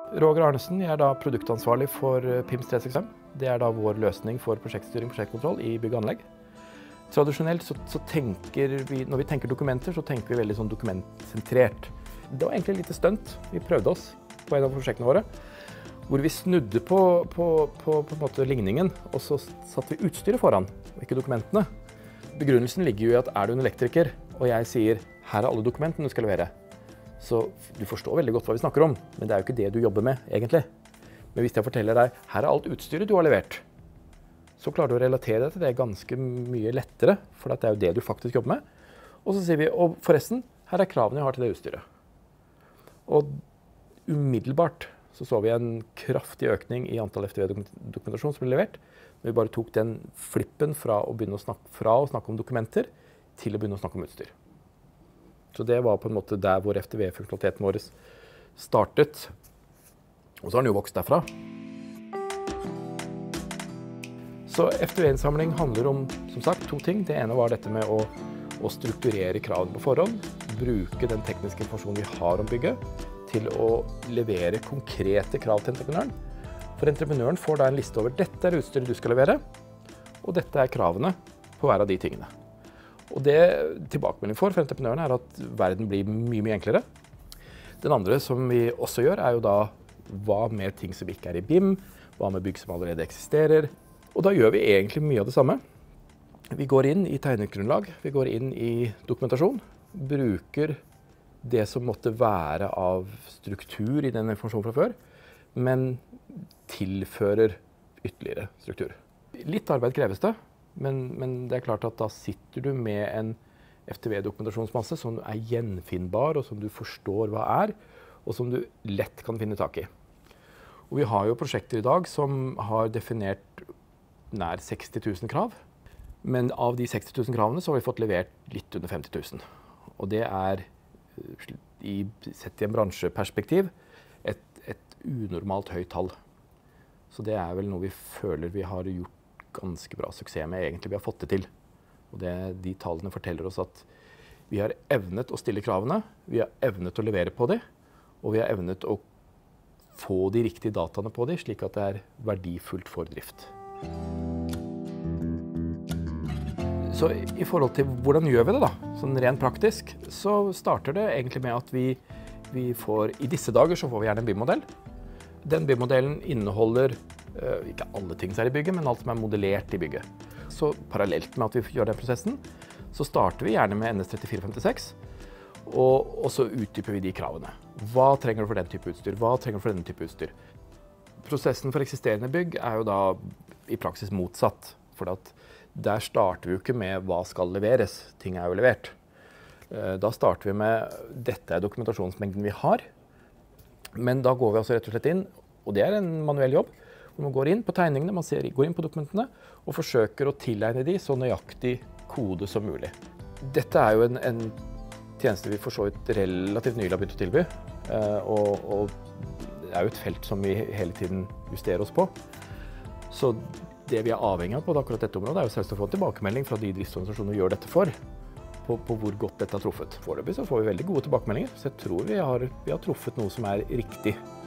Roger Arnesen, jeg er da produktansvarlig for PIMS 365. Det er da vår løsning for prosjektstyring og prosjektkontroll i bygg og anlegg. Tradisjonelt så tenker vi, når vi tenker dokumenter, så tenker vi veldig sånn dokumentsentrert. Det var egentlig et lite stunt. Vi prøvde oss på en av prosjektene våre, hvor vi snudde på en måte ligningen, og så satte vi utstyret foran, og ikke dokumentene. Begrunnelsen ligger jo i at er du en elektriker, og jeg sier, her er alle dokumentene du skal levere. Så du forstår veldig godt hva vi snakker om, men det er jo ikke det du jobber med, egentlig. Men hvis jeg forteller deg, her er alt utstyret du har levert, så klarer du å relatere deg til det ganske mye lettere, for det er jo det du faktisk jobber med. Og så sier vi, og forresten, her er kravene jeg har til det utstyret. Og umiddelbart så vi en kraftig økning i antall FDV Dokumentasjon som ble levert. Når vi bare tok den flippen fra å snakke om dokumenter til å begynne å snakke om utstyr. Så det var på en måte der hvor FDV-funksjonaliteten vår startet. Og så har den jo vokst derfra. Så FDV-innsamling handler om, som sagt, to ting. Det ene var dette med å strukturere kravene på forhånd, bruke den tekniske informasjonen vi har om bygget, til å levere konkrete krav til entreprenøren. For entreprenøren får da en liste over dette er utstyret du skal levere, og dette er kravene på hver av de tingene. Og det tilbakemelding for entreprenørene er at verden blir mye, mye enklere. Den andre som vi også gjør er jo da hva med ting som ikke er i BIM, hva med bygg som allerede eksisterer. Og da gjør vi egentlig mye av det samme. Vi går inn i tegningsgrunnlag, vi går inn i dokumentasjon, bruker det som måtte være av struktur i den informasjonen fra før, men tilfører ytterligere struktur. Litt arbeid kreves det. Men det er klart at da sitter du med en FDV-dokumentasjonsmasse som er gjenfinnbar, og som du forstår hva er, og som du lett kan finne tak i. Og vi har jo prosjekter i dag som har definert nær 60 000 krav, men av de 60 000 kravene så har vi fått levert litt under 50 000. Og det er, sett i en bransjeperspektiv, et unormalt høyt tall. Så det er vel noe vi føler vi har gjort ganske bra suksess med, egentlig vi har fått det til. Og de tallene forteller oss at vi har evnet å stille kravene, vi har evnet å levere på dem, og vi har evnet å få de riktige dataene på dem, slik at det er verdifullt for drift. Så i forhold til hvordan gjør vi det da, sånn rent praktisk, så starter det egentlig med at vi får, i disse dager så får vi gjerne en BIM-modell. Den BIM-modellen inneholder ikke alle ting som er i bygget, men alt som er modellert i bygget. Så parallelt med at vi gjør den prosessen, så starter vi gjerne med NS3456, og så utdyper vi de kravene. Hva trenger du for den type utstyr? Hva trenger du for denne type utstyr? Prosessen for eksisterende bygg er jo da i praksis motsatt, for der starter vi jo ikke med hva skal leveres, ting er jo levert. Da starter vi med dette er dokumentasjonsmengden vi har, men da går vi altså rett og slett inn, og det er en manuell jobb, hvor man går inn på tegningene, går inn på dokumentene, og forsøker å tilegne de så nøyaktig kode som mulig. Dette er jo en tjeneste vi for så vidt relativt nylig har begynt å tilby, og det er jo et felt som vi hele tiden justerer oss på. Så det vi er avhengig av på akkurat dette området er jo selvsagt å få en tilbakemelding fra de driftsorganisasjonene vi gjør dette for, på hvor godt dette har truffet. Foreløpig så får vi veldig gode tilbakemeldinger, så jeg tror vi har truffet noe som er riktig.